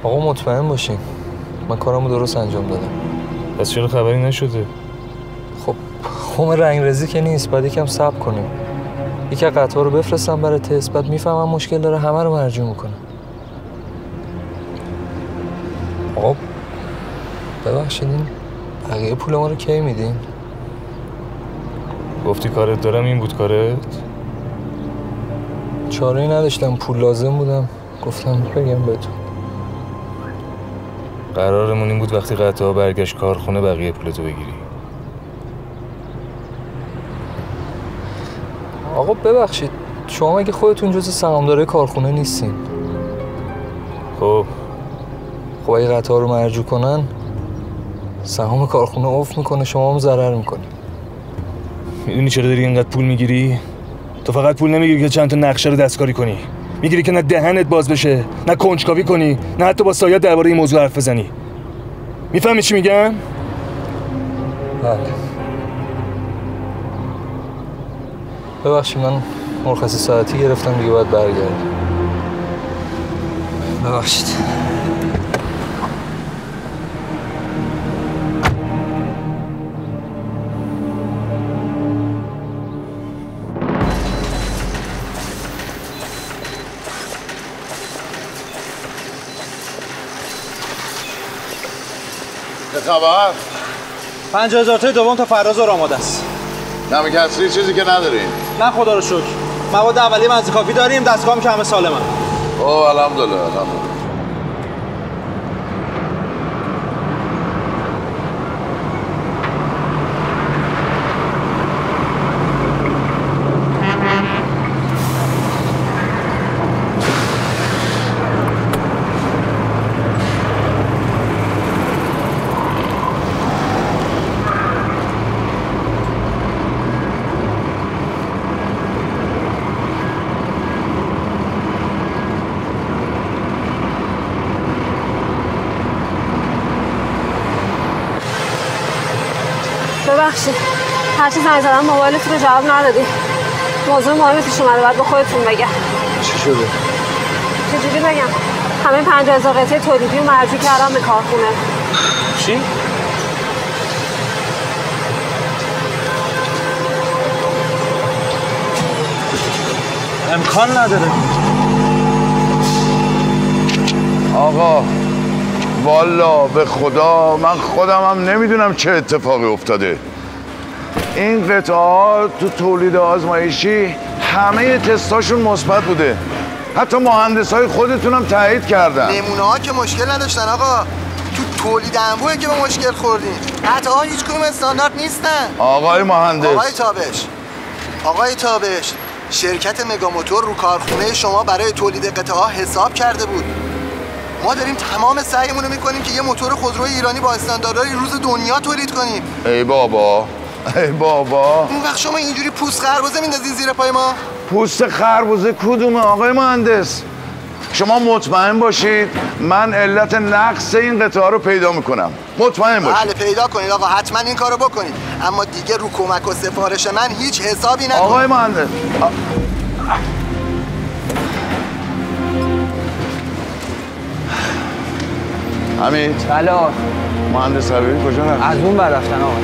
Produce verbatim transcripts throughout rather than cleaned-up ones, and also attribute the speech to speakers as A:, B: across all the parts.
A: آقا مطمئن باشین من کارمو درست انجام دادم.
B: پس چرا خبری نشده؟
A: خب خوم رنگرزی که نیست، باید یکم صبر کنیم. یکی قطعه رو بفرستم برای تست، بعد میفهمم مشکل داره همه رو مرجوع میکنم. آقا ببخشید این بقیه پول ما رو کی میدین؟
B: گفتی کارت دارم این بود کارت؟
A: چاره‌ای نداشتم، پول لازم بودم گفتم بگم بهتون.
B: قرارمون این بود وقتی قطعه ها برگشت کارخونه بقیه پولتو بگیری.
A: آقا ببخشید شما اگه خودتون جز سهامدارای کارخونه نیستین.
B: خب
A: خب اگه قطعه رو مرجوع کنن سهام کارخونه افت میکنه، شما هم ضرر میکنی.
B: میدونی چرا داری اینقدر پول میگیری؟ تو فقط پول نمیگیری که چند تا نقشه رو دستکاری کنی، میگیری که نه دهنت باز بشه، نه کنجکاوی کنی، نه حتی با سایه درباره این موضوع حرف بزنی. میفهمی چی میگم؟
A: بله. ببخشید من مرخصی ساعتی گرفتم دیگه باید برگردم. ببخشید.
C: خبر؟
D: پنجاه هزار تای دوم تا فراز آماده است.
C: کمی کسری چیزی که نداریم؟
D: نه خدا رو شکر. مواد اولیه منزل کافی داریم، دستگاه که همه سالمن.
C: اوه الحمدلله الحمدلله.
E: ببخشید هرچی زنگ زدم موبایلتون رو جواب ندادی. موضوع مهمی پیش اومده باید به خودتون بگم.
A: چی شده؟
E: چجوری بگم؟ همه پنجاه هزار قطعه تولیدی رو مرجوع کردم به کارخونه.
A: چی؟
D: امکان نداره.
C: آقا والا به خدا من خودم هم نمیدونم چه اتفاقی افتاده. این قطعات تو تولید آزمایشی همه تستاشون مثبت بوده، حتی مهندسای خودتون هم تایید کردن.
F: نمونه ها که مشکل نداشتن آقا، تو تولید انبوه که به مشکل خوردیم. قطعه ها هیچ کدوم استاندارد نیستن.
C: آقای مهندس،
F: آقای تابش آقای تابش شرکت مگاموتور رو کارخونه شما برای تولید قطعه ها حساب کرده بود. ما داریم تمام سعیمون رو میکنیم که یه موتور خودروی ایرانی با استانداردهای روز دنیا تولید کنیم.
C: ای بابا ای بابا،
F: اون وقت شما اینجوری پوست خربزه میندازین زیر پای ما؟
C: پوست خربزه کدومه آقای مهندس؟ شما مطمئن باشید من علت نقص این قطعه رو پیدا میکنم. مطمئن باشید.
F: بله پیدا کنید آقا، حتما این کارو بکنید، اما دیگه رو کمک و سفارش من هیچ حسابی نکنید.
C: آقای مهندس آ... حمید.
G: بله آقا.
C: مهندس حبیبی کجا رفت؟
G: از اون بر رفتن آقا.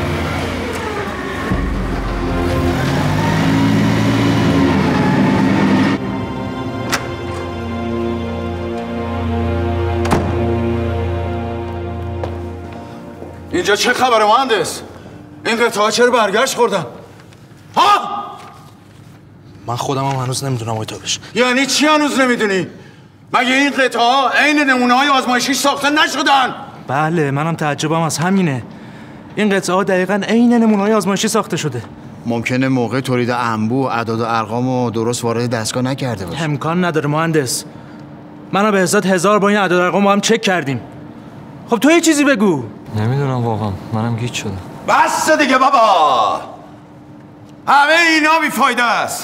C: اینجا چه خبره مهندس؟ این قطعه چرا برگشت خوردن؟ ها؟
D: من خودم هم هنوز نمیدونم آقای تابش.
C: یعنی چی هنوز نمیدونی؟ مگه این قطعه ها عین نمونه های آزمایشی ساخته نشدن؟
D: بله منم تعجبم از همینه. این قطعه ها دقیقاً عین نمونه های آزمایشی ساخته شده.
H: ممکنه موقع تولید انبوه اعداد و ارقامو درست وارد دستگاه نکرده باشه.
D: امکان نداره مهندس. منو به حساب هزار با این اعداد و ارقام با هم چک کردیم. خب تو یه چیزی بگو.
A: نمیدونم واقعا، منم گیج شدم.
C: بس دیگه بابا، همه اینا بیفایده است.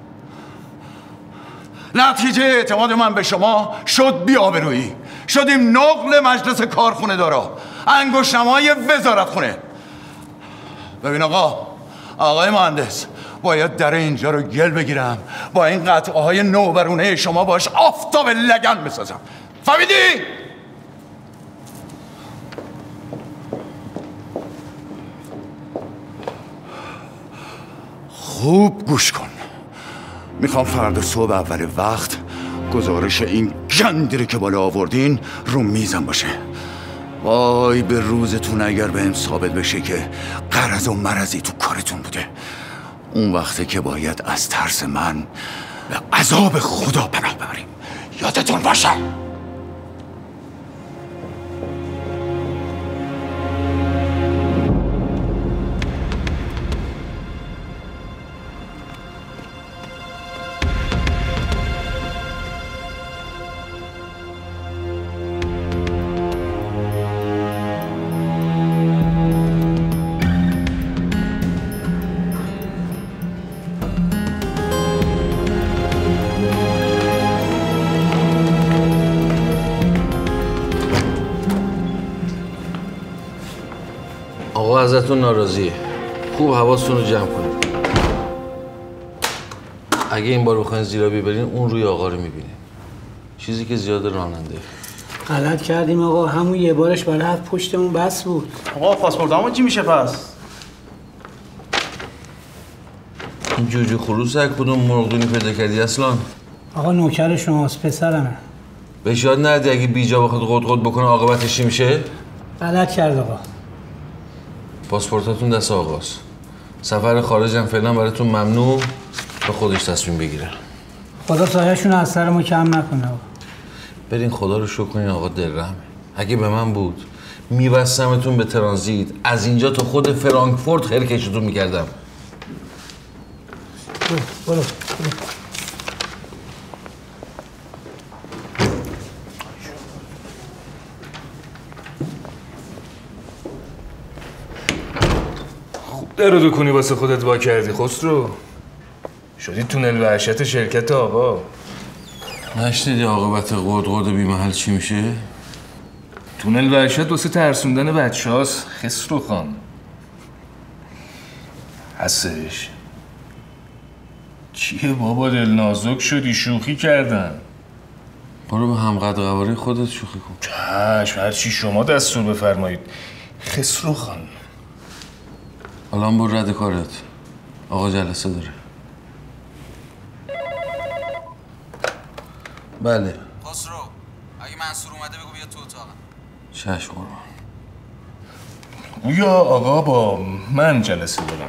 C: نتیجه اعتماد من به شما شد بی‌آبرویی. شدیم نقل مجلس کارخونه دارا، انگشت‌نمای وزارت خونه. ببین آقا، آقای مهندس، باید در اینجا رو گل بگیرم، با این قطعه های نوبرونه شما باش آفتاب لگن بسازم. فهمیدی؟ خوب گوش کن. میخوام فردا صبح اول وقت گزارش این گندی که بالا آوردین رو میزم باشه. وای به روزتون اگر بهم ثابت بشه که غرض و مرضی تو کارتون بوده. اون وقته که باید از ترس من به عذاب خدا پناه ببریم. یادتون باشه.
G: آقا ازتون ناراضیه. خوب حواستون رو جمع کنید. اگه این بار بخواین زیرابی برین اون روی آقا رو میبینین. چیزی که زیاد راننده.
I: غلط کردیم آقا، همون یه بارش برای هفت پشتمون بس بود.
D: آقا پاسپورت همون چی میشه پس؟
G: این جوجو خروس از کدوم مرغدونی پیدا کردی اصلا؟
I: آقا نوکر شماست، پسرمه.
G: بهش یاد ندی اگه بیجا بخواد قد قد بکنه عاقبتش چی میشه؟
I: غلط کرد آقا.
G: پاسپورتاتون دست آقاست. سفر خارج هم فعلا براتون ممنوع، به خودش تصمیم بگیره.
I: خدا سایه‌شون از سر ما کم نکنه آقا.
G: برین خدا رو شکر کنین آقا دلرحمه. اگه به من بود میبستمتون به ترانزیت، از اینجا تا خود فرانکفورت خیلی کشتون میکردم.
I: برو برو.
B: در رو کنی واسه خودت وا کردی خسرو. شدی تونل وحشت شرکت آقا.
G: نشنیدی عاقبت قرد قرد بی محل چی میشه؟
B: تونل وحشت واسه ترسوندن بچه هاست خسرو خان. هستش. چیه بابا دل نازک شدی؟ شوخی کردن.
G: برو به همقدر قواره خودت شوخی کن.
B: چشم، هرچی شما دستور بفرمایید خسرو خان.
G: الان برو رد کارت. آقا جلسه داره. بله.
J: خسرو، اگه منصور اومده بگو بیا تو اتاقم.
G: چشم قربان.
B: گویا آقا با من جلسه دارم.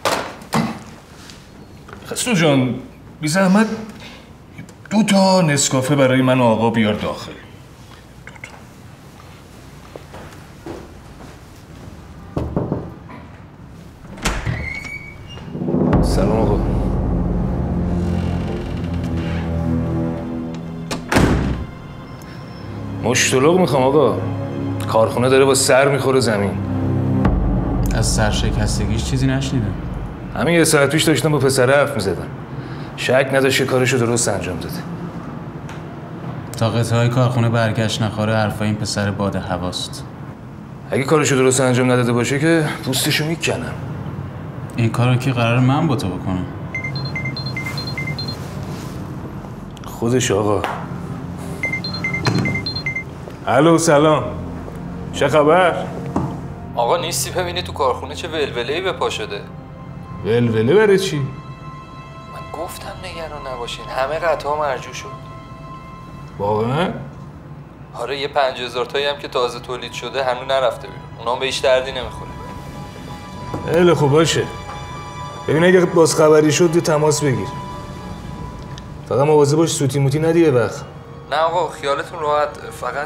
B: خسرو جان بی زحمت دو تا نسکافه برای من و آقا بیار داخل. سلام آقا. مشتلق میخوام آقا. کارخونه داره با سر میخوره زمین.
D: از سرشکستگیش چیزی نشنیدم.
B: همین یه ساعت پیش داشتم با پسره حرف میزدم. شک نداشت که کارشو درست انجام داده.
D: تا قطعه‌های کارخونه برگشت نخوره حرفای این پسر باد هواست.
B: اگه کارشو درست انجام نداده باشه که پوستشو میکنم.
D: این کارو که قرار من با تو بکنم.
B: خودش آقا. الو سلام. چه خبر؟
A: آقا نیستی ببینی تو کارخونه چه ولوله‌ای به پا شده.
B: ولوله برای چی؟
A: من گفتم نگران نباشین، همه قطعا مرجوع شد.
B: واقعا؟
A: آره یه پنج هزار تایی هم که تازه تولید شده هنوز نرفته بیرون. اونا به هیچ دردی نمیخوره.
B: خیلی خوب باشه. ببین اگه باز خبری شد تماس بگیر. فقط مواظب باش سوتی موتی ندی یه وقت.
A: نه آقا خیالتون راحت. فقط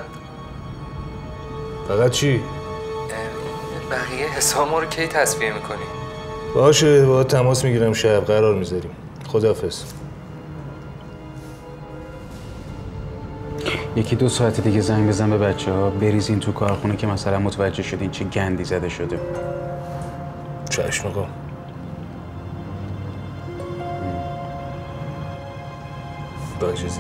B: فقط چی؟
A: بقیه حساب ما رو کی تصفیه میکنی؟
B: باشه با تماس میگیرم شب قرار میذاریم. خداحافظ.
D: یکی دو ساعت دیگه زنگ بزن به بچه ها بریزین تو کارخونه که مثلا متوجه شدین چه گندی زده شده.
B: چشم آقا. با اجازه.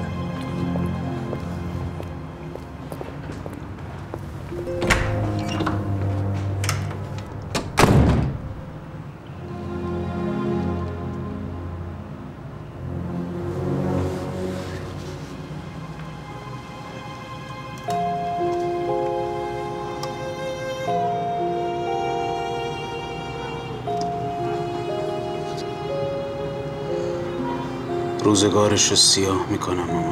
K: روزگارش رو سیاه میکنم ماما.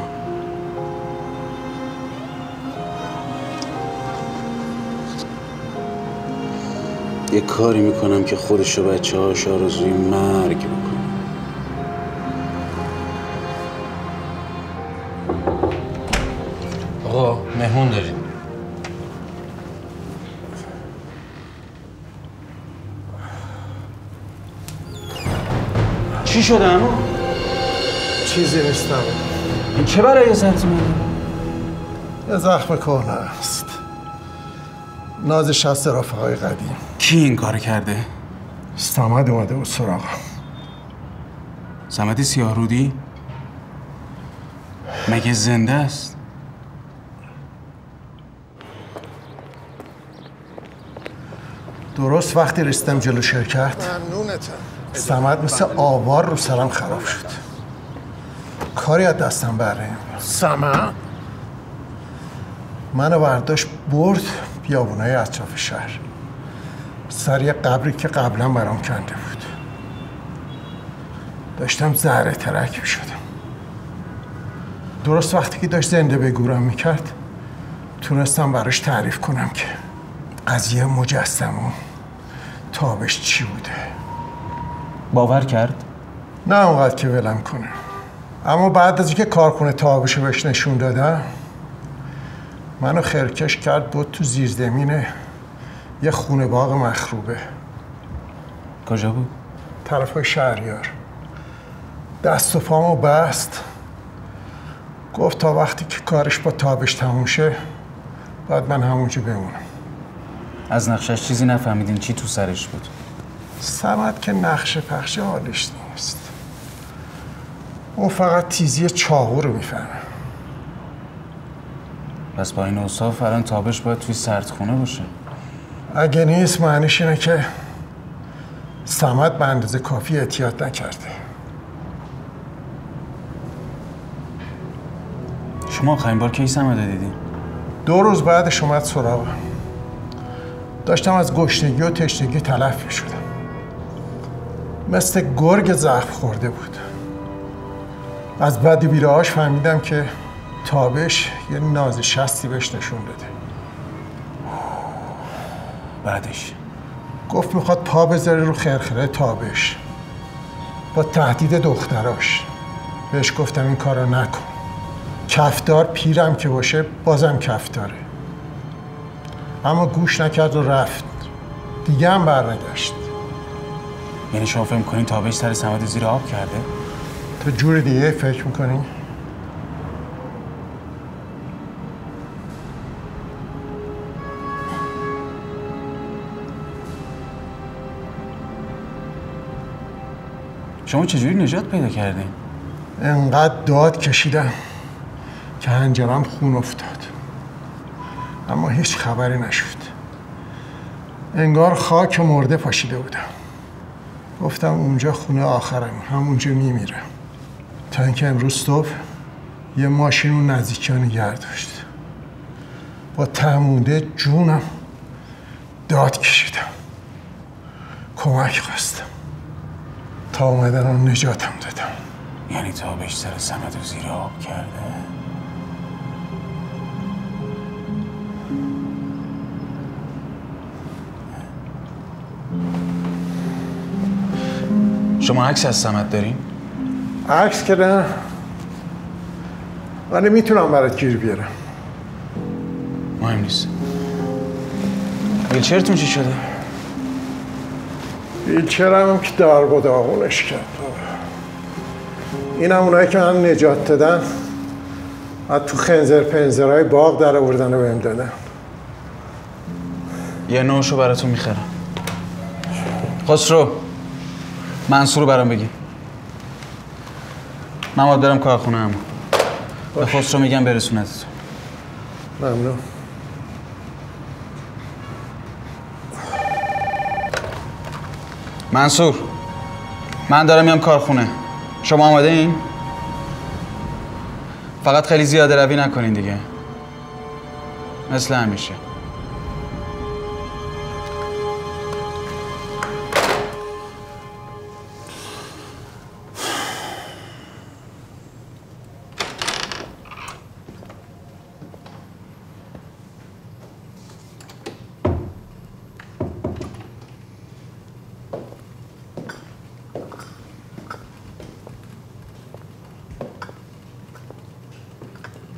K: یه کاری میکنم که خودش و بچه هاش آرزوی مرگ بکنه.
G: آقا مهمون داریم.
K: چی شده عمو؟
L: چیزی نیستم.
K: این چه برای سرت میاد؟
L: یه زخم کهنه است. نازش هست رفقای قدیم.
K: کی این کار کرده؟
L: صمد اومده بود سراغم.
K: صمد سیاهرودی؟ مگه زنده است؟
L: درست وقتی رسیدم جلو شرکت
F: ممنونتم.
L: صمد مثل آوار رو سرم خراب شد. کاری از دستم بره.
F: صمد؟
L: منو برداشت برد بیابونای اطراف شهر، سر یه قبری که قبلا برام کنده بود. داشتم زهره ترک میشدم. درست وقتی که داشت زنده به گورم میکرد تونستم براش تعریف کنم که قضیه مجسم و تابش چی بوده.
K: باور کرد؟
L: نه اونقدر که ولم کنه، اما بعد از اینکه کارخونه تابشو بهش نشون دادم منو خرکش کرد بود تو زیرزمین یه خونه باغ مخروبه.
K: کجا بود؟
L: طرفای شهریار. دست و پامو بست، گفت تا وقتی که کارش با تابش تموم شه باید من همونجا بمونم.
K: از نقشش چیزی نفهمیدین؟ چی تو سرش بود؟
L: صمد که نقشه پخشه حالش نیست، اون فقط تیزی چاقو رو میفهمه.
K: پس با این اوصاف الان تابش باید توی سردخونه باشه.
L: اگه نیست معنیش اینه که صمد به اندازه کافی احتیاط نکرده.
K: شما آخرین بار کی صمد رو دیدی؟
L: دو روز بعدش اومد سراغم. داشتم از گشنگی و تشنگی تلف می‌شدم. مثل گرگ زخم خورده بود. از بد بیراهاش فهمیدم که تابش یه ناز شستی بهش نشون بده.
K: بعدش
L: گفت میخواد پا بذاره رو خرخره تابش با تهدید دختراش. بهش گفتم این کارو نکن، کفدار پیرم که باشه بازم کفداره. اما گوش نکرد و رفت، دیگه هم برنگشت.
K: یعنی شما فکر می‌کنین تابش سر صمد زیر آب کرده؟
L: تو جور دیگه فکر میکنی؟
K: شما چجوری نجات پیدا کردین؟
L: انقدر داد کشیدم که هنجرم خون افتاد، اما هیچ خبری نشد. انگار خاک مرده پاشیده بودم. گفتم اونجا خونه آخرم، همونجا میمیرم. تا اینکه امروز صبح یه ماشین اون نزدیکی ها نگه داشت. با تموده جونم داد کشیدم، کمک خواستم تا اومدن اون نجاتم دادم.
K: یعنی تابش سر صمد رو زیر آب کرده؟ شما عکس از صمد دارین؟
L: عکس که نه، ولی میتونم برات گیر بیارم.
K: مهم نیست. ویلچرتون چی شده؟
L: ویلچرم هم که دار با داغونش کرد. این هم اونایی که من نجات دادن از تو خنزر پنزرهای باغ در آوردن و بهم دادن.
K: یه نوشو براتون میخرم. خسرو، منصور رو برام بگی. من باید برم کارخونه هم. به خسرو میگم برسونتتون.
L: ممنون.
K: منصور، من دارم میام کارخونه. شما آماده این؟ فقط خیلی زیاده روی نکنین دیگه، مثل همیشه.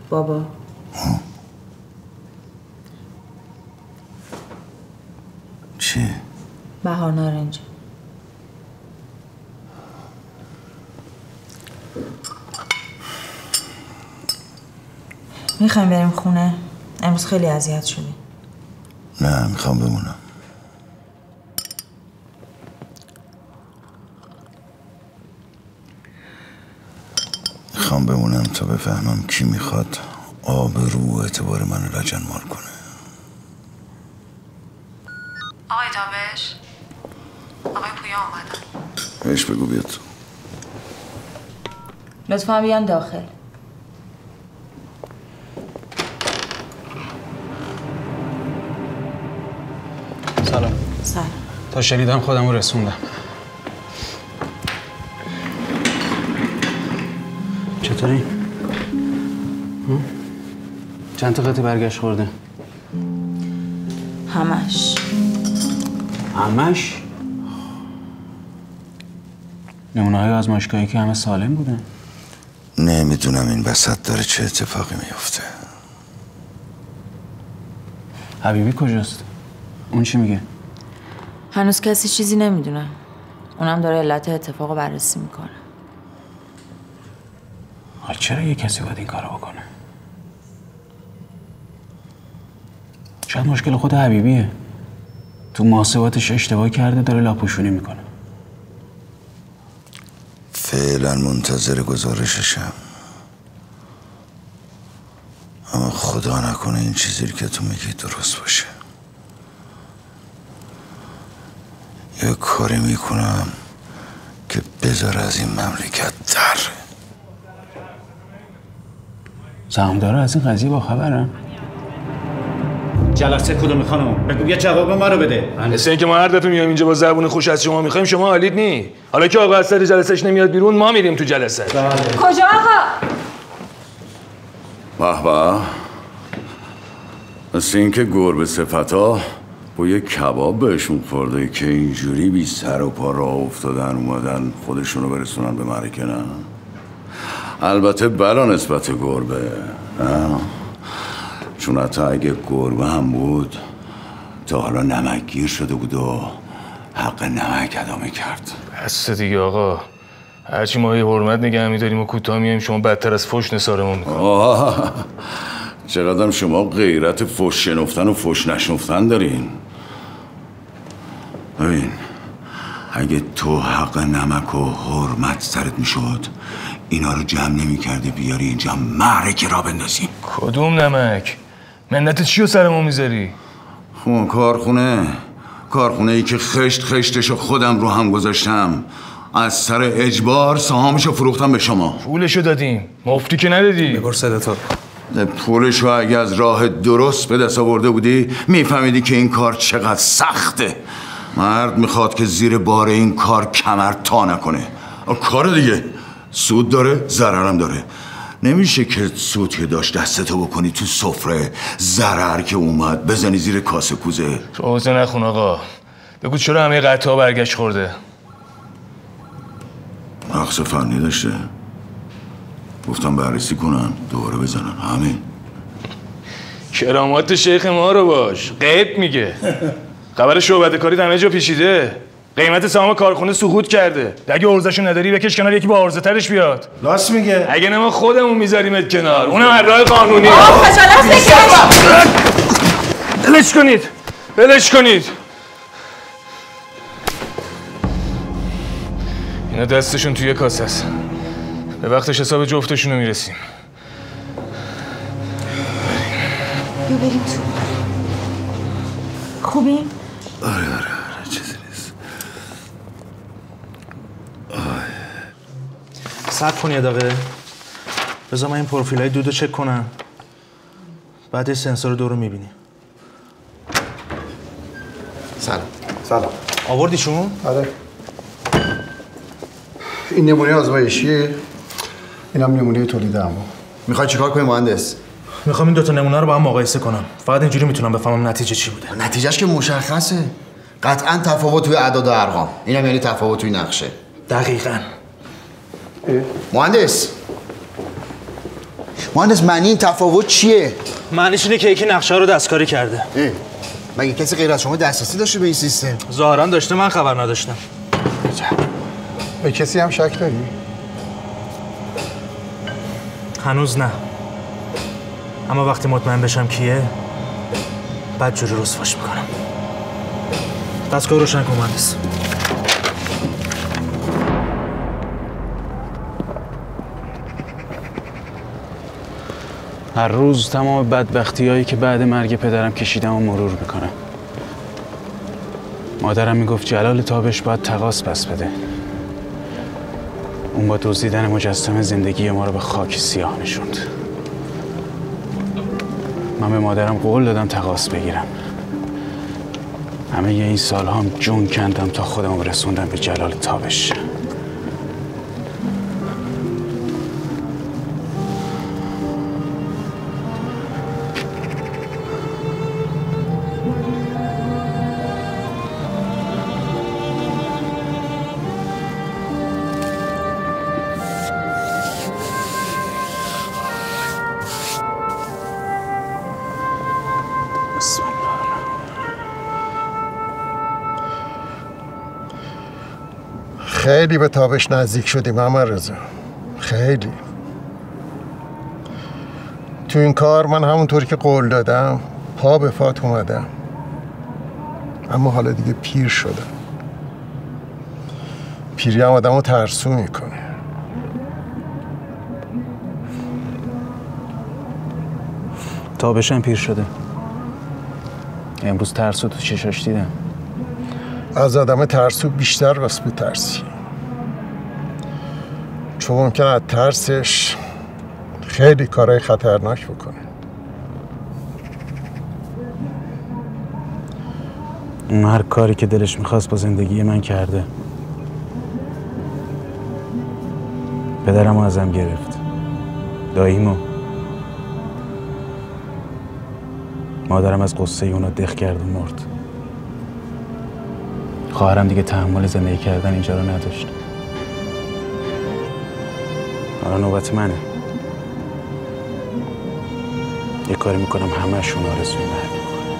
M: بابا
C: چی؟
M: بهار نارنج. میخوایم بریم خونه؟ امروز خیلی اذیت شدیم.
C: نه میخوام بمونم. میخوام بمونم تا بفهمم کی میخواد آبرو و اعتبار منو لجنمال کنه.
M: آقای تابش، آقای پویا آمدن.
C: بهش بگو بیاد تو.
M: لطفا بیان داخل.
J: سلام.
M: سلام.
J: تا شنیدم خودم رو رسوندم. چطوری؟ چند تا قطعه برگشت خورده؟
M: همش.
J: همش؟ نمونه های آزمایشگاهی که همه سالم بودن.
C: نمیدونم این وسط داره چه اتفاقی میفته.
J: حبیبی کجاست؟ اون چی میگه؟
M: هنوز کسی چیزی نمیدونه. اونم داره علت اتفاق رو بررسی میکنه.
J: حالا چرا یه کسی باید این کارو بکنه؟ شاید مشکل خود حبیبیه. تو محاسباتش اشتباه کرده، داره لاپوشونی میکنه.
C: فعلا منتظر گزارششم. اما خدا نکنه این چیزی که تو میگی درست باشه. یه کاری میکنم که بذار از این مملکت در.
J: سهامدارا از این قضیه با خبرن؟
N: جلسه کدوم خانم؟ بگو یه جواب ما رو بده.
B: مثل اینکه ما هر دفعه میایم اینجا با زبون خوش از شما میخوایم، شما حالید نی. حالا که آقا از سر جلسهش نمیاد بیرون، ما میریم تو جلسه.
E: کجا آقا؟
C: به به. مثل اینکه گربه صفتا با یه کباب بهشون خورده که اینجوری بی سر و پا راه افتادن اومدن خودشونو برسونن به معرکه. نه البته بلا نسبت گربه، نه چون حتی اگه گربه هم بود تا حالا نمکگیر شده بود و حق نمک ادا میکرد.
B: بس دیگه آقا، هرچی ما یه حرمت نگه میداریم و کوتاه میایم، شما بدتر از فحش نثارمون میکنید.
C: آه چقدرم شما غیرت فحش شنفتن و فحش نشنفتن دارین. ببین اگه تو حق نمک و حرمت سرت میشد اینا رو جمع نمی کرده بیاری اینجا معرکه را بندازیم.
B: کدوم نمک؟ منت چی رو سرمون میذاری؟
C: خب کارخونه کارخونه ای که خشت خشتشو خودم رو هم گذاشتم، از سر اجبار سهامشو فروختم به شما.
B: پولشو دادیم، مفتی که ندادی.
J: ببر صداتو.
C: پولشو اگه از راه درست به دست آورده بودی میفهمیدی که این کار چقدر سخته. مرد میخواد که زیر بار این کار کمر تا نکنه. کار دیگه سود داره ضررم داره. نمیشه که سود که داشت دستتو بکنی تو سفره، ضرر که اومد بزنی زیر کاسه کوزه.
B: روزه نخون آقا، بگو چرا همه قطعه برگشت خورده؟
C: نقص فنی داشته، گفتم بررسی کنن دوباره بزنن. همین.
B: کرامات شیخ ما رو باش، غیب میگه. خبر شعبده کاری همه جا پیچیده. قیمت سهام کارخونه سقوط کرده. اگه عرضه‌شو نداری بکش کنار، یکی با عرضه ترش بیاد.
L: راست میگه.
B: اگه نه ما خودمون میذاریمت کنار، اونم از راه قانونی.
E: آقا خجالت بکش.
B: بلش کنید. بلش کنید. اینا دستشون توی کاسه است. به وقتش حساب جفتشون رو میرسیم.
M: بیا بریم تو. خوبی؟
C: آره آره آره چیزی نیست.
D: صبر کن یه دقیقه. بذار من این پروفیلای دودو چک کنم. بعد سنسور دو رو میبینیم.
F: سلام. سلام.
D: آوردیشون؟
L: آره. این نمونه آزمایشیه، اینم نمونه تولید عمو.
F: میخوای چیکار کنی مهندس؟
D: میخوام این دوتا نمونه رو با هم مقایسه کنم. فقط اینجوری میتونم بفهمم نتیجه چی بوده.
F: نتیجهش که مشخصه. قطعا تفاوت توی اعداد و ارقام. اینم یعنی تفاوت توی نقشه.
D: دقیقاً.
F: مهندس
H: مهندس معنی این تفاوت چیه؟
D: معنیش اینه که یکی نقشه رو دستکاری کرده.
H: اه. مگه کسی غیر از شما دسترسی داشته به این سیستم؟
D: ظاهرا داشته، من خبر نداشتم.
L: به کسی هم شک داری؟
D: هنوز نه. اما وقتی مطمئن بشم کیه بعد جوری رسواش میکنم. دستگاه روشن کن مهندس.
J: هر روز تمام بدبختی‌هایی که بعد مرگ پدرم کشیدم و مرور میکنم. مادرم میگفت جلال تابش باید تقاص پس بده. اون با دزدیدن مجسمه زندگی ما رو به خاک سیاه نشوند. من به مادرم قول دادم تقاص بگیرم. همه یه این سالها هم جون کندم تا خودم رسوندم به جلال تابش.
L: خیلی به تابش نزدیک شدیم محمد رضا، خیلی. تو این کار من همونطوری که قول دادم پا به پات اومدم، اما حالا دیگه پیر شدم. پیری هم آدمو ترسو میکنه.
J: تابشم پیر شده. امروز ترسو تو چشاش دیدم.
L: از آدم ترسو بیشتر واسه بترسی، چون ممکنه از ترسش خیلی کارهای خطرناک بکنه.
J: اون هر کاری که دلش میخواست با زندگی من کرده. پدرمو ازم گرفت، داییمو. مادرم از قصه اونا دق کرد و مرد. خواهرم دیگه تحمل زندگی کردن اینجا رو نداشت. حالا نوبت منه. یه کاری میکنم همه شون آرزوی مرگ.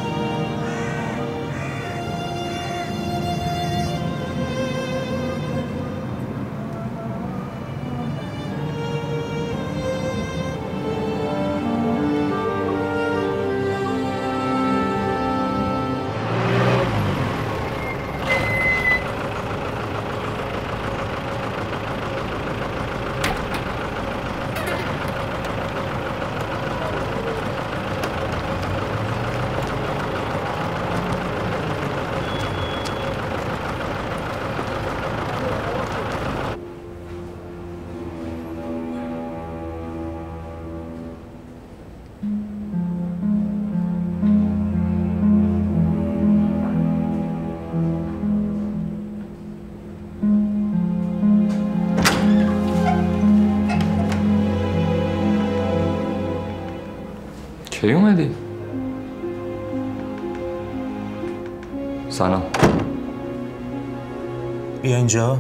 A: کی اومدی؟ سلام.
D: بیا اینجا.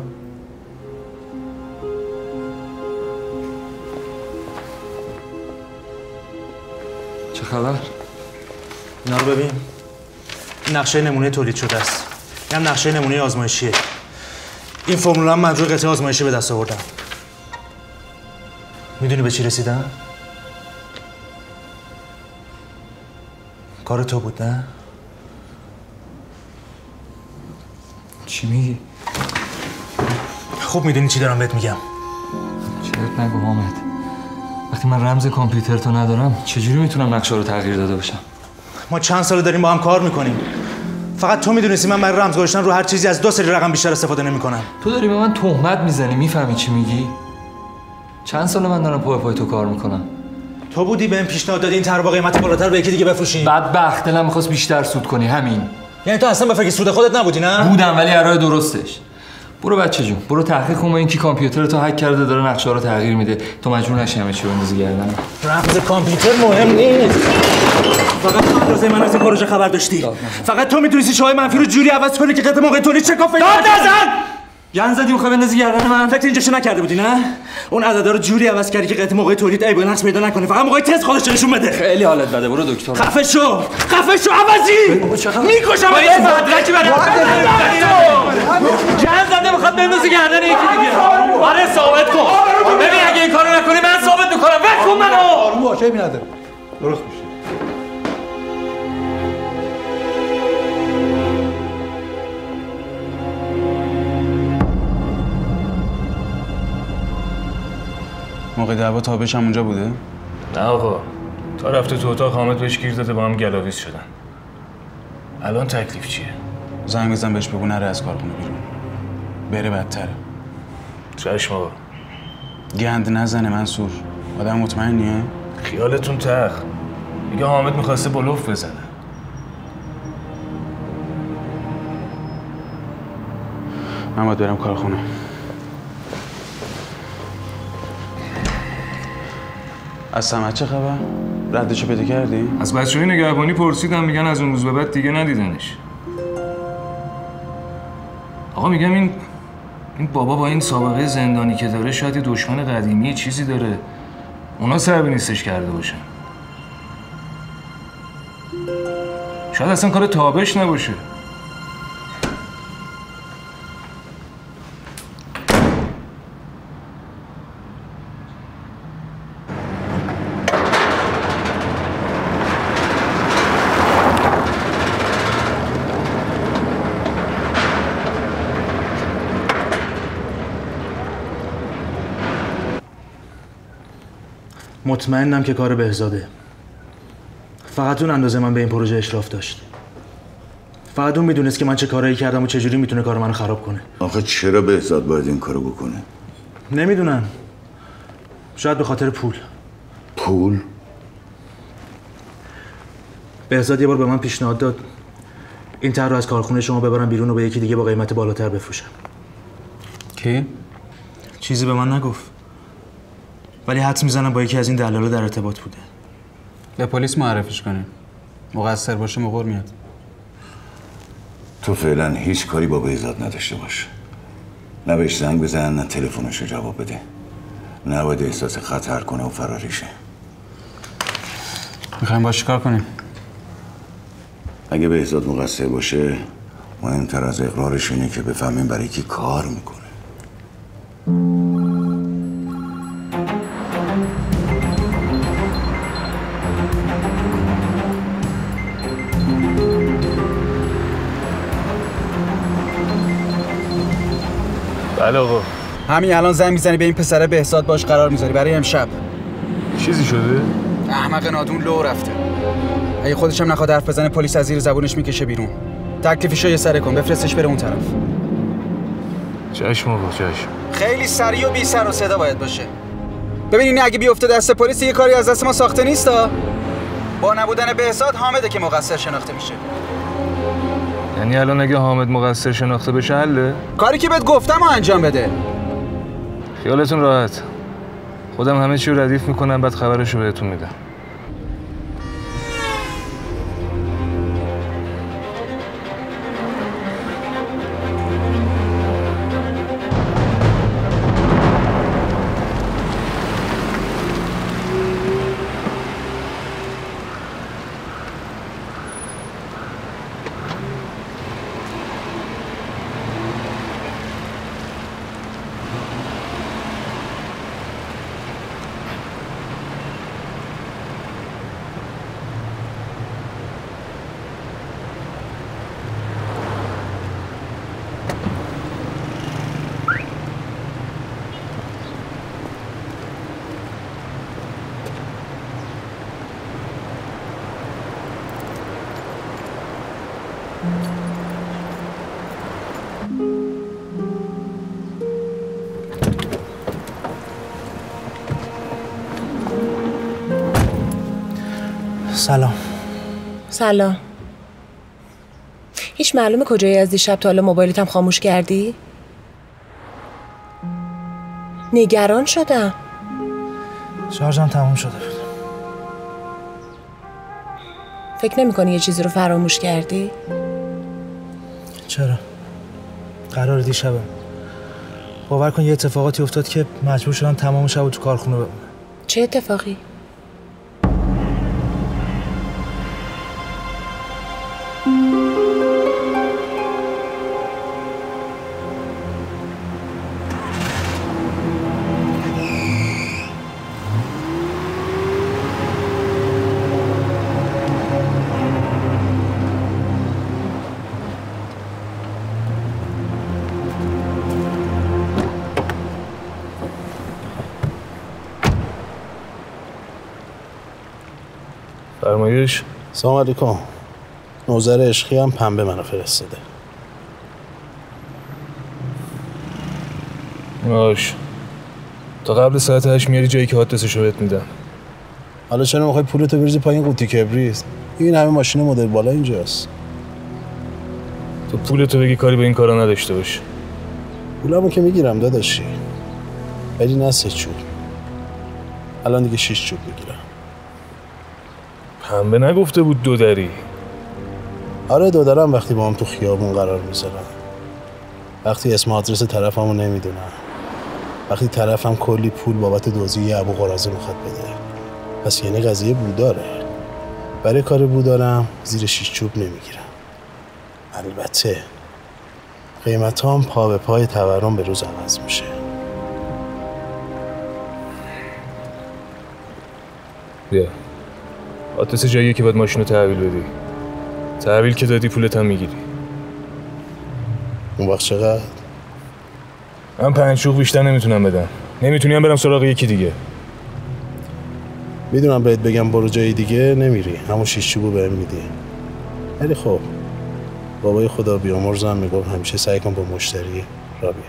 A: چه خبر؟
D: اینا رو ببین. این نقشه نمونه تولید شده است. این هم نقشه نمونه آزمایشیه. این فرمول هم من روی قطعه آزمایشی به دست آوردم. میدونی به چی رسیدم؟ کار تو بود نه؟
A: چی میگی؟
D: خوب میدونی چی دارم بهت میگم.
A: چرت نگو حامد. وقتی من رمز کامپیوتر تو ندارم چجوری میتونم نقشه رو تغییر داده باشم؟
D: ما چند سال داریم با هم کار میکنیم. فقط تو میدونستی من برای رمز گذاشتن رو هر چیزی از دو سری رقم بیشتر استفاده نمیکنم.
A: تو داری به من تهمت میزنی، میفهمی چی میگی؟ چند سال من دارم پای پای تو کار میکنم.
D: تو بودی بهم پیشنهاد دادی این طرح با قیمت بالاتر به یکی دیگه بفروشی.
A: بدبخت دلم می‌خواست بیشتر سود کنی، همین.
D: یعنی تو اصلا به فکر سود خودت نبودی نه؟
A: بودم ولی راه درستش. برو بچه جون، برو تحقیق کن این کی کامپیوتر تو هک کرده داره نقشه رو تغییر میده. تو مجبور نشی همه چی بندازی گردن.
D: رمز کامپیوتر مهم نیست. فقط تو اندازه من از این پروژه خبر داشتی. فقط تو میتونستی شای منفی رو جوری عوض کنی که قطع موقع تولید شکافه. داد نزن! گن زدی میخوای بندازی گردن من؟ فکر اینجاشو نکرده بودی نه؟ اون عددا رو جوری عوض کردی که قطع موقع تولید عیب و نقص پیدا نکنه، فقط موقع تست خودش نشون بده.
A: خیلی حالت بده، برو دکتر.
D: خفه شو خفه شو عوضی میکشم این مدرکی برای گن زده میخواد بندازی گردن یکی دیگه. آره ثابت کن. ببین اگه این کارو نکنی من ثابت میکنم. ول کن منو.
O: آروم باش، عیبی نداره. درست میشه.
J: موقع دعوا تابش هم اونجا بوده؟
B: نه آقا، تا رفته تو اتاق حامد بهش گیر داده با هم گلاویز شدن. الان تکلیف چیه؟
J: زنگ بزن بهش بگو نره از کارخونه بیرون. بره بدتره.
B: چشم آقا.
J: گند نزنه منصور. آدم مطمئنیه؟
B: خیالتون تخ. میگه حامد میخواسته بلوف بزنه.
J: من باید برم کارخونه. از سمت چه خبر؟ ردشو پیدا کردی؟
B: از بچه‌های نگهبانی پرسیدم، میگن از اون روز به بعد دیگه ندیدنش. آقا میگم این این بابا با این سابقه زندانی که داره شاید یه دشمن قدیمی چیزی داره. اونا سر به نیستش کرده باشن. شاید اصلا کار تابش نباشه.
D: مطمئنم که کار بهزاده. فقط اون اندازه من به این پروژه اشراف داشت. فقط اون میدونست که من چه کارایی کردم و چجوری میتونه کار منو خراب کنه.
C: آخه چرا بهزاد باید این کارو بکنه؟
D: نمیدونم. شاید به خاطر پول.
C: پول؟
D: بهزاد یه بار به من پیشنهاد داد این طرح رو از کارخونه شما ببرم بیرون و به یکی دیگه با قیمت بالاتر بفروشم.
J: کی؟
D: چیزی به من نگفت. ولی حدس میزنم با یکی از این دلالا در ارتباط بوده.
J: به پلیس معرفیش کنیم. مقصر باشه مقر میاد.
C: تو فعلا هیچ کاری با بهزاد نداشته باش. نه بهش زنگ بزن، نه تلفنشو جواب بده. نه باید احساس خطر کنه و فراریشه.
J: میخوایم باش چیکار کنیم؟
C: اگه بهزاد مقصر باشه مهمتر از اقرارش اینه که بفهمیم برای کی کار میکنه.
B: بله آقا.
J: همین الان زنگ میزنی به این پسره بهزاد باش قرار میذاری برای امشب.
B: چیزی شده؟
J: احمق نادون لو رفته. اگه خودش هم نخواد حرف بزنه پلیس از زیر زبونش میکشه بیرون. تکلیفشو یه سره کن، بفرستش بره اون طرف.
B: چشم آقا چشم.
J: خیلی سریع و بی سر و صدا باید باشه. ببین این اگه بیفته دست پلیس یه کاری از دست ما ساخته نیستا. با نبودن بهزاد حامده که مقصر شناخته میشه.
B: یعنی الان اگه حامد مقصر شناخته بشه حله؟
J: کاری که بهت گفتم و انجام بده.
B: خیالتون راحت. خودم همه چی رو ردیف میکنم بعد خبرش رو بهتون میدم.
D: سلام.
P: سلام. هیچ معلومه کجایی از دیشب تا حالا موبایلت هم خاموش کردی؟ نگران شدم.
D: شارژم تموم شده بود.
P: فکر نمی کنی یه چیزی رو فراموش کردی؟
D: چرا؟ قرار دیشبم باور کن یه اتفاقاتی افتاد که مجبور شدم تمام شب تو کارخونه بمونم.
P: چه اتفاقی؟
B: فرمایش.
Q: سلام علیکم. نوزر عشقی هم پنبه منو فرستاده.
B: باش. تا قبل ساعت هشت میاری جایی که آدرسشو بهت میدم.
Q: حالا چرا میخوای پولتو بریزی پایین قوطی کبریت؟ این همه ماشین مدل بالا اینجاست.
B: تو پولتو بگی کاری به این کارا نداشته باش.
Q: پولمو که میگیرم داداشی. ولی نه سه چوب. الان دیگه شیش چوب میگیرم.
B: پنبه نگفته بود دو دری؟
Q: آره دو درم وقتی با هم تو خیابون قرار میذارم، وقتی اسم آدرس طرفمو نمیدونم، وقتی طرفم کلی پول بابت دزدی ابو قرازه میخواد بده. پس یعنی قضیه بوداره. برای کار بودارم زیر شیش چوب نمیگیرم. البته قیمت هم پا به پای تورم به روز عوض میشه.
B: بیا آدرس جاییه که باید ماشین رو تحویل بدی. تحویل که دادی پولت هم میگیری.
Q: اون وقت چقدر؟
B: من پنج شوق بیشتر نمیتونم بدم. نمیتونیم برم سراغ یکی دیگه.
Q: میدونم بهت بگم برو جای دیگه نمیری، همون شیش چوبو بهم میدی. ولی خب بابای خدا بیامرزم میگفت همیشه سعی کن با مشتری را بیای.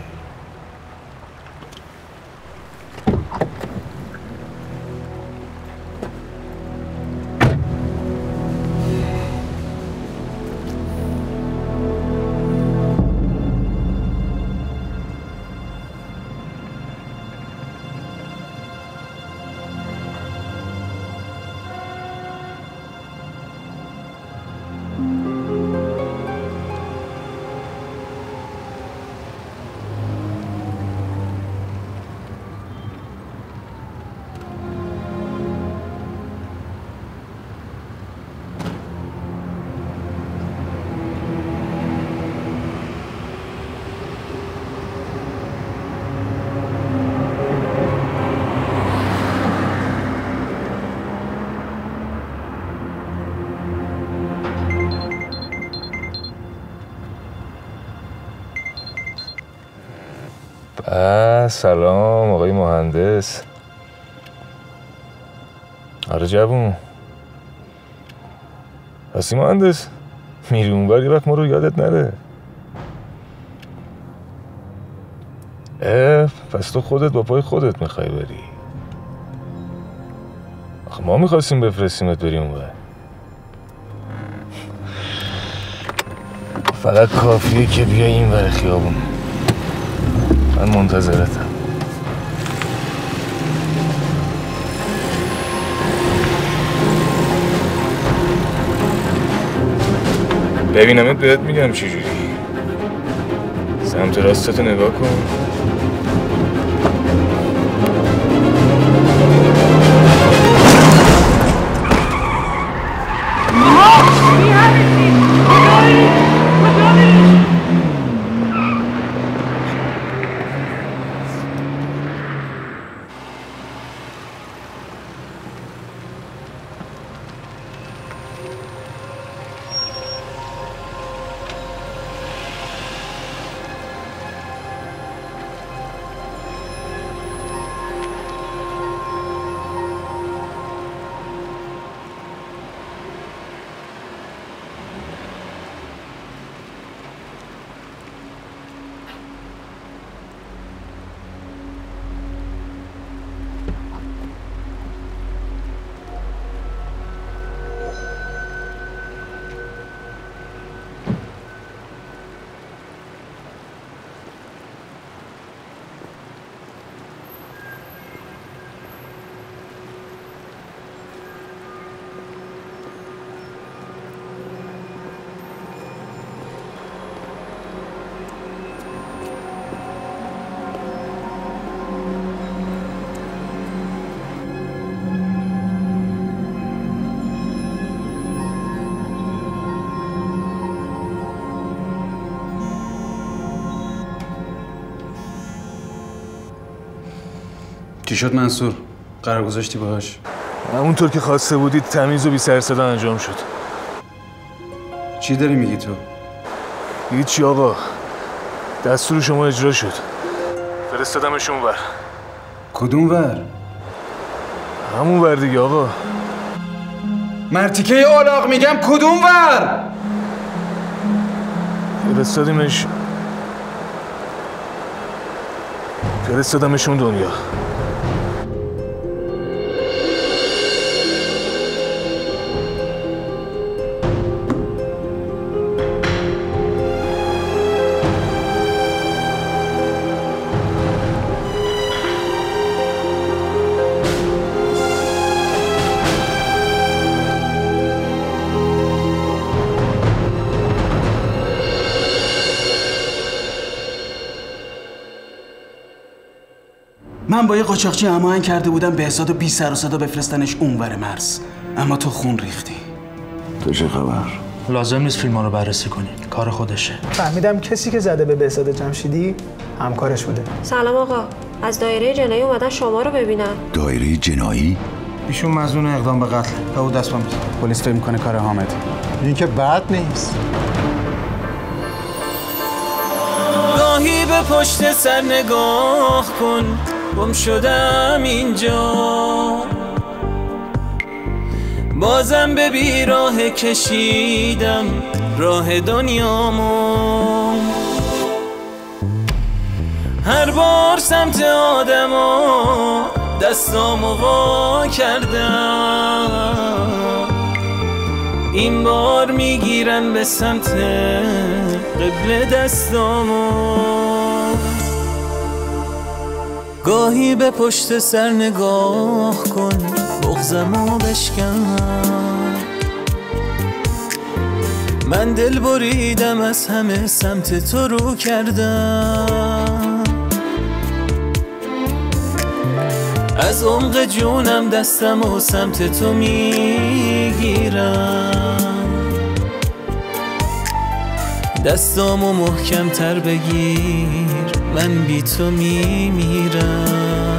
B: سلام آقای مهندس. آره جوون. هستی مهندس؟ میری اونور یه وقت ما رو یادت نره. اه پس تو خودت با پای خودت میخوای بری. آخه ما میخواستیم بفرستیمت بری اونور. فقط کافیه که بیای این ور خیابون. من منتظرتم. ببینمت بهت میگم چی جوری. سمت راستتو نگاه کن.
K: چی شد منصور؟ قرار گذاشتی باهاش؟
B: همونطور که خواسته بودید تمیز و بی سر صدا انجام شد.
K: چی داری میگی تو؟
B: هیچی آقا، دستور شما اجرا شد. فرستادمش اون ور.
K: کدوم ور؟
B: همون ور دیگه آقا.
K: مرتیکه اولاغ میگم کدوم ور؟
B: فرستادیمش فرستادمش اون دنیا.
K: من با یه قاچاقچی هماهنگ کرده بودم بهزادو بی سر و صدا بفرستنش اونور مرز، اما تو خون ریختی.
C: تو چه خبر؟
D: لازم نیست فیلم رو بررسی کنی، کار خودشه.
I: فهمیدم کسی که زده به بهزاد جمشیدی همکارش بوده.
E: سلام آقا، از دایره جنایی اومدن شما رو ببینن.
C: دایره جنایی؟
J: ایشون مظنون اقدام به قتل. به او دست میزنه.
K: پلیس فکر میکنه کار حامد.
L: این که بد نیست.
R: گاهی به پشت سر نگاه کن، گم شدم اینجا، بازم به بیراه کشیدم راه دنیامو. هر بار سمت آدما دستامو وا کردم، این بار میگیرم به سمت قبل دستامو. گاهی به پشت سر نگاه کن، بغضمو بشکن. من دل بریدم از همه سمت تو رو کردم، از عمق جونم دستمو سمت تو میگیرم. دستامو محکم تر بگیر، من بی تو میمیرم.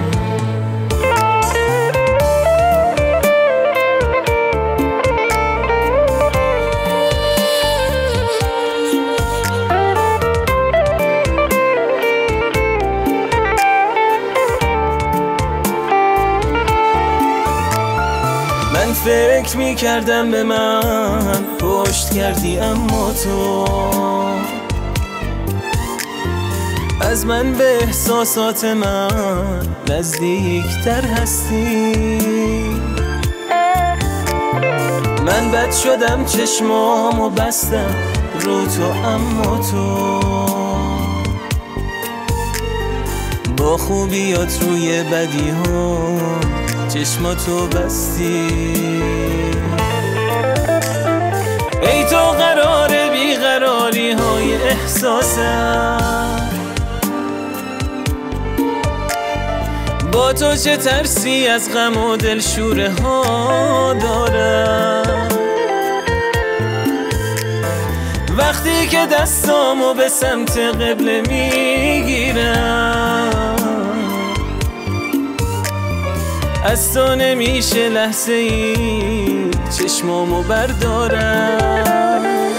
R: من فکر میکردم به من پشت کردی، اما تو از من به احساسات من نزدیکتر هستی. من بد شدم، چشمامو بستم رو تو، اما تو با خوبیات روی بدی ها چشماتو بستی. ای تو قرار بیقراری های احساسم، با تو چه ترسی از غم و دلشوره ها دارم. وقتی که دستامو به سمت قبله میگیرم، از تو نمیشه لحظه ای چشمامو بردارم.